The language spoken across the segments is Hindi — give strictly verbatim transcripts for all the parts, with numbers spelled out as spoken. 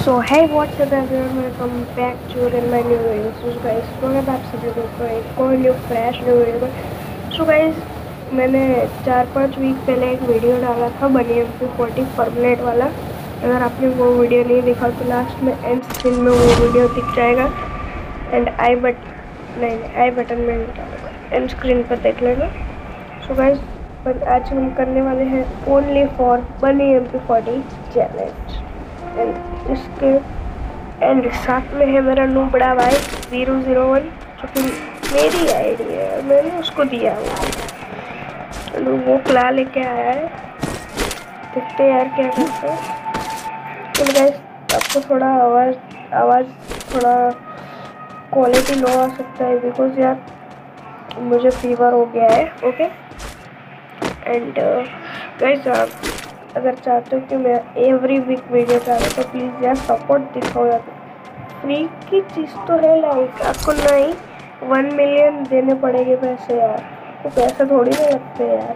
So hey, what's up everyone, welcome back to again my new video. So guys, स्वागत है आप सभी लोगों का एक और न्यू फ्रेश न्यू वीडियो में। सो गाइस, मैंने चार पाँच वीक पहले एक वीडियो डाला था बनी एम पी फोर्टी परमानेंट वाला। अगर आपने वो वीडियो नहीं देखा तो लास्ट में एंड स्क्रीन में वो वीडियो दिख जाएगा एंड आई बट नहीं नहीं आई बटन में निकालूंगा, एंड स्क्रीन पर देख लेना। सो गाइस, पर आज हम करने वाले हैं only for bunny M P forty challenge and इसके एंड साथ में है मेरा नू बड़ा भाई ज़ीरो ज़ीरो वन, जो कि मेरी आईडी है, मैंने उसको दिया हुआ। तो वो क्ला लेके आया है, देखते हैं यार क्या करते हैं। तो गाइस, आपको थोड़ा आवाज़ आवाज़ थोड़ा क्वालिटी लो आ सकता है बिकॉज यार मुझे फीवर हो गया है। ओके एंड गाइस, आप अगर चाहते हो कि मैं एवरी वीक वीडियो डालूं तो प्लीज़ यार सपोर्ट दिखाओ यार। फ्री की चीज़ तो है, लाइक आपको नहीं वन मिलियन देने पड़ेंगे पैसे यार, तो पैसे थोड़ी ना लगते यार।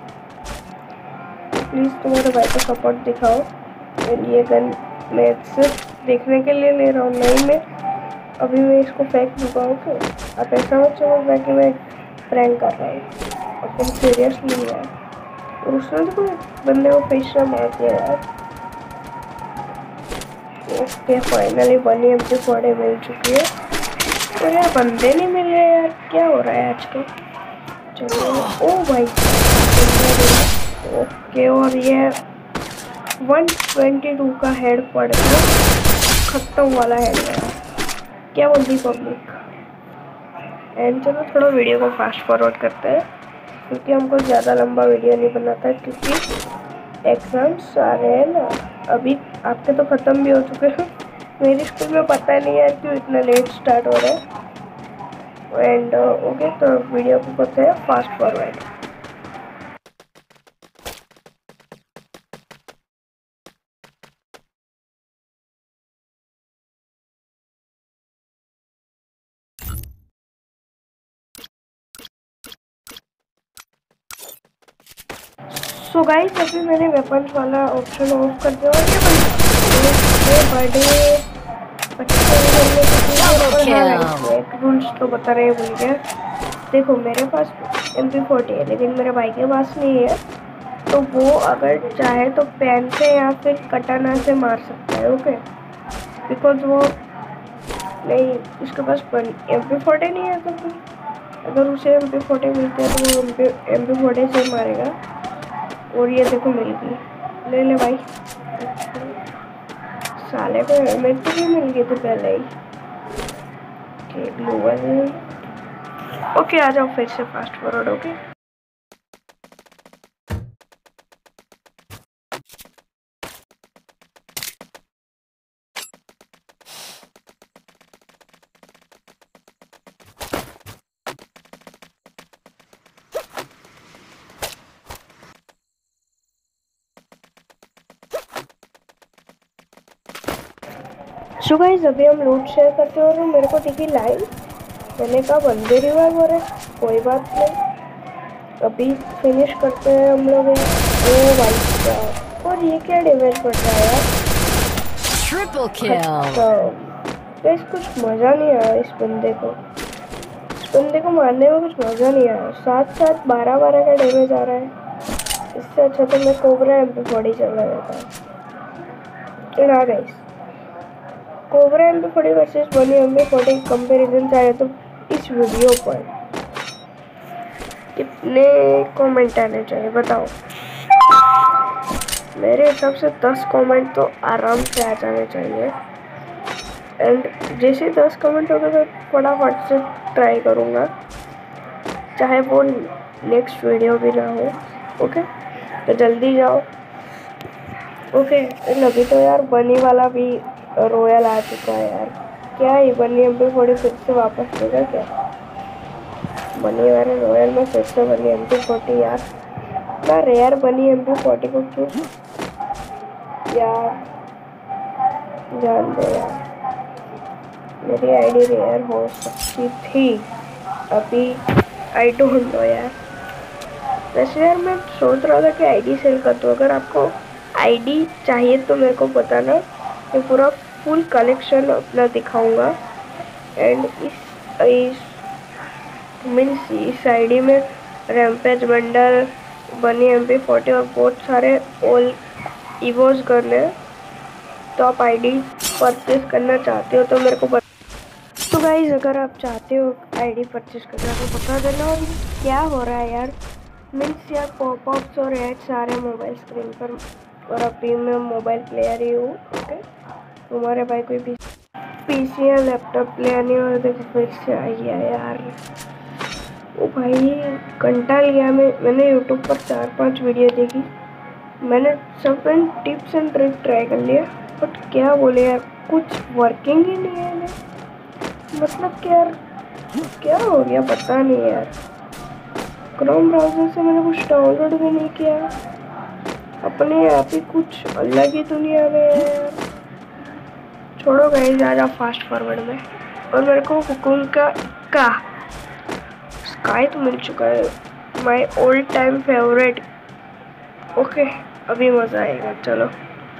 प्लीज़ तुम्हारे भाई को सपोर्ट दिखाओ। एंड ये गन मैं सिर्फ देखने के लिए ले रहा हूँ, नहीं मैं अभी मैं इसको फेंक दूँगा। ओके, आप ऐसा मत समझना कि मैं प्रैंक कर रहा हूँ, अपन सीरियस नहीं है। और उसने तो बंदे को पैसा मार दिया यार। Okay, finally bunny M P forty मिल चुकी है। तो यार बंदे नहीं मिल रहे यार, क्या हो रहा है आजकल। चलो, ओ भाई ओके, और ये वन ट्वेंटी टू का हेड पड़ गया, खत्म वाला हेड है। क्या बोलती पब्लिक। एंड चलो थोड़ा वीडियो को फास्ट फॉरवर्ड करते हैं क्योंकि हमको ज़्यादा लंबा वीडियो नहीं बनाता है, क्योंकि एग्ज़ाम्स आ रहे हैं ना। अभी आपके तो ख़त्म भी हो चुके हैं, मेरी स्कूल में पता नहीं है क्यों इतना लेट स्टार्ट हो रहा है। एंड ओके, तो वीडियो को करते हैं फास्ट फॉरवर्ड। सो गाइस, अभी मैंने वेपन्स वाला ऑप्शन ऑफ कर दिया और ये बर्थडे एक रूल्स तो बता रहे भूल गया। देखो, मेरे पास एम पी फोर्टी है लेकिन मेरे भाई के पास नहीं है, तो वो अगर चाहे तो पेन से या फिर कटाना से मार सकता है। ओके, बिकॉज वो नहीं, उसके पास एम पी फोर्टी नहीं है, तो अगर उसे एम पी फोर्टी मिलती है तो वो एम पी फोर्टी से मारेगा। और ये देखो मिल गई, ले ले भाई। साले को हेलमेट भी मिल गई थी पहले ही। ग्लोबल ओके, आ जाओ फिर से fast forward. Okay, so guys, अभी हम लूट शेयर करते हैं और मेरे को दिखी लाइन। मैंने कहा बंदे रिवाइव हो रहे, कोई बात नहीं, अभी फिनिश करते हैं हम लोग। ओ भाई साहब, और ये क्या डैमेज पड़ रहा है यार, ट्रिपल किल। गाइस, कुछ मज़ा नहीं आया इस बंदे को इस बंदे को मारने में कुछ मज़ा नहीं आया। साथ साथ बारह बारह का डैमेज आ रहा है, इससे अच्छा तो मैं कोबरा एम पी फोर्टी चल रहा था। ना guys, cobra M P forty versus bunny M P forty comparison चाहे तो इस वीडियो पर कितने कमेंट आने चाहिए बताओ। मेरे हिसाब से दस कमेंट तो आराम से आ जाने चाहिए। एंड जैसे दस कमेंट होगा तो फटाफट से ट्राई करूँगा, चाहे वो नेक्स्ट वीडियो भी ना हो। ओके, तो जल्दी जाओ। ओके, अभी तो यार बनी वाला भी रॉयल आ चुका है यार। क्या ही बनी एम पी फोर्टी फिर से वापस देगा क्या? बनी वाले रॉयल में फिर से बनी एम पी फोर्टी यार, ना रेयर बनी एम पी फोर्टी को क्यों यार, जान दो यार। मेरी आईडी रेयर हो सकती थी, अभी आई डोंट नो यार। वैसे यार मैं सोच रहा था कि आईडी सेल कर दूँ। अगर आपको आईडी चाहिए तो मेरे को बताना, मैं पूरा फुल कलेक्शन अपना दिखाऊंगा। एंड इस इस मीन्स इस आईडी में rampage bundle, bunny M P forty और बहुत सारे ऑल इवोज करने हैं। तो आप आईडी परचेज करना चाहते हो तो मेरे को बता। तो गाइज अगर आप चाहते हो आईडी परचेज करना तो बता देना। और क्या हो रहा है यार, मीन्स यार पॉपअप्स और एड्स आ रहे हैं मोबाइल स्क्रीन पर, और अभी मैं मोबाइल प्लेयर ही हूँ। ओके, तुम्हारे भाई कोई पी पीसी या लैपटॉप ले आनी हो। देखो फिर से आई है यार, ओ भाई घंटा लिया। मैं मैंने यूट्यूब पर चार पांच वीडियो देखी, मैंने सब टिप्स एंड ट्रिक ट्राई कर लिया, बट क्या बोले यार, कुछ वर्किंग ही नहीं है। मैं मतलब क्या यार, क्या हो गया पता नहीं यार। क्रोम ब्राउज़र से मैंने कुछ डाउनलोड भी नहीं किया, अपने आप ही कुछ अलग ही दुनिया में है यार। छोड़ो गाइस, आ जाओ फास्ट फॉरवर्ड में। और मेरे को हुकुम का का स्काई तो मिल चुका है, my all time favourite. Okay, अभी मज़ा आएगा, चलो।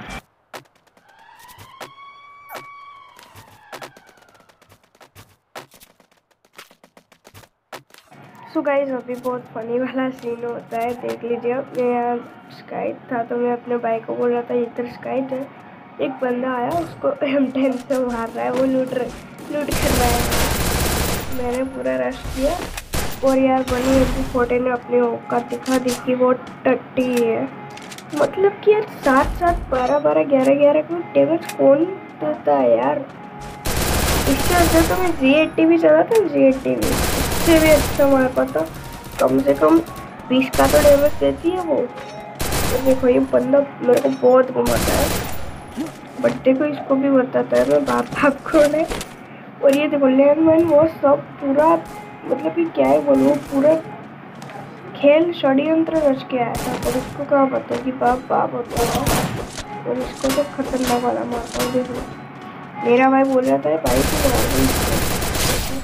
सो गाइस अभी बहुत फनी वाला सीन होता है, देख लीजिए। मैं यहाँ स्काइट था तो मैं अपने भाई को बोल रहा था इधर स्काइट है। एक बंदा आया, उसको एम टेन से मार रहा है, वो लूट रहा लूट कर रहा है। मैंने पूरा रश किया, और यार बनी एम पी फोर्टी ने अपनी औकात दिखा दी कि वो टट्टी है। मतलब कि यार सात सात बारह बारह ग्यारह ग्यारह को डैमेज कौन देता है यार। इससे अच्छा तो मैं जी एट्टी भी चला था, जी एट्टी भी इससे भी अच्छा मार पाता। कम से कम बीस का तो डैमेज देती है वो। तो देखो ये बंदा मेरे को बहुत घुमाता है, बट देखो इसको भी बताता है मैं बाप बाप कौन है। और ये देखो लैंडमाइन वो सब पूरा, मतलब कि क्या है बोलूँ, पूरा खेल षड्यंत्र रच के आया था, पर इसको कहाँ पता कि बाप बाप होता है। और इसको तो खतरनाक वाला मारता हूँ। देखो मेरा भाई बोल रहा था भाई तू मार दे इसको,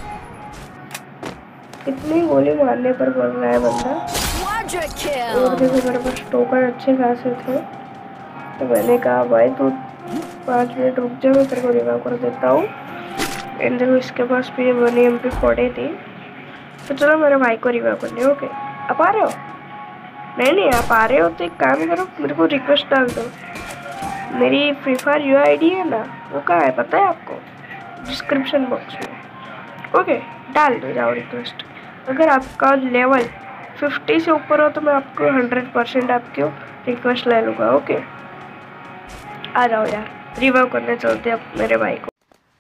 इतनी गोली मारने पर बोल रहा है बंदा। और देखो मेरे पास टोकन अच्छे खासे थे, तो मैंने कहा भाई तू पाँच मिनट रुक जा, मैं तेरे को रिवाइव कर देता हूँ। एंड देखो इसके पास भी बनी एम पी फोर्टी थी, तो चलो मेरे भाई को रिवाइव करने। ओके, आप आ रहे हो? नहीं नहीं आप आ रहे हो तो एक काम करो, मेरे को रिक्वेस्ट डाल दो। मेरी free fire U I D है ना, वो कहाँ है पता है आपको? डिस्क्रिप्शन बॉक्स में। ओके, डाल दो जाओ रिक्वेस्ट। अगर आपका लेवल फिफ्टी से ऊपर हो तो मैं आपको हंड्रेड परसेंट आपकी रिक्वेस्ट ले लूँगा। ओके, आ जाओ यार, रिवाइव करने चलते अब मेरे भाई को।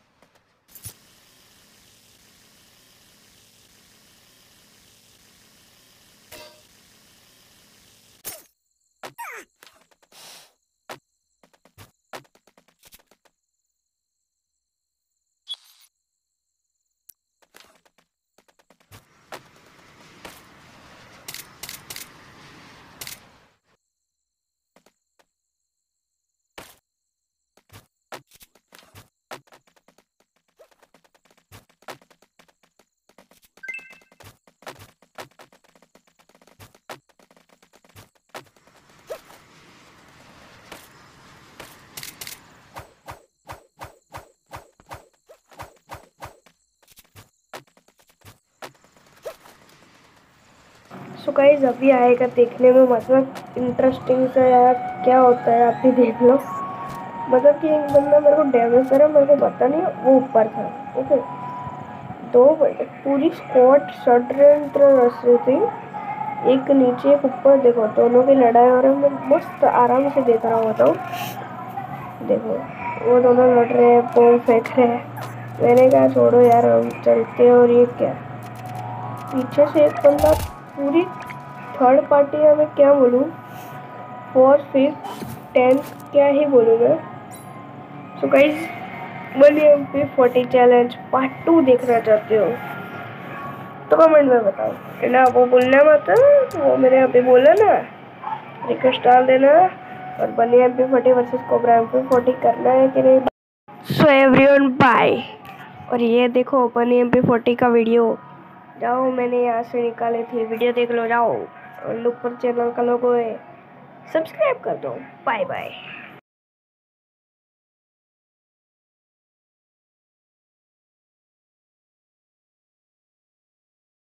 सो गाइस अभी आएगा देखने में, मतलब इंटरेस्टिंग सा यार, क्या होता है आप भी देख लो। मतलब कि एक बंदा मेरे को डैमेज करा, मेरे को पता नहीं वो ऊपर था। ओके, दो पूरी स्क्वाड षड्यंत्र रच रही थी, एक नीचे एक ऊपर। देखो दोनों की लड़ाई हो रही है, मैं मस्त आराम से देख रहा होता हूँ। देखो वो दोनों लड़ रहे हैं, बॉल फेंक रहे हैं। मैंने कहा छोड़ो यार हम चलते। और ये क्या, पीछे से एक बंदा, पूरी थर्ड पार्टी है, मैं क्या बोलूँ, फोर्थ फिफ्थ टेंथ क्या ही बोलूँ मैं। So guys bunny M P forty challenge part two देखना चाहते हो तो कमेंट में बताओ, है ना। वो बोलना मत, वो मैंने अभी बोला ना, रिक्वेस्ट डाल देना। और bunny M P forty versus cobra M P forty करना है कि नहीं। So everyone bye. और ये देखो बनी एम पी फोर्टी का वीडियो, जाओ मैंने यहाँ से निकाले थे, वीडियो देख लो जाओ। और ऊपर चैनल का लोगो है, सब्सक्राइब कर दो। Bye bye.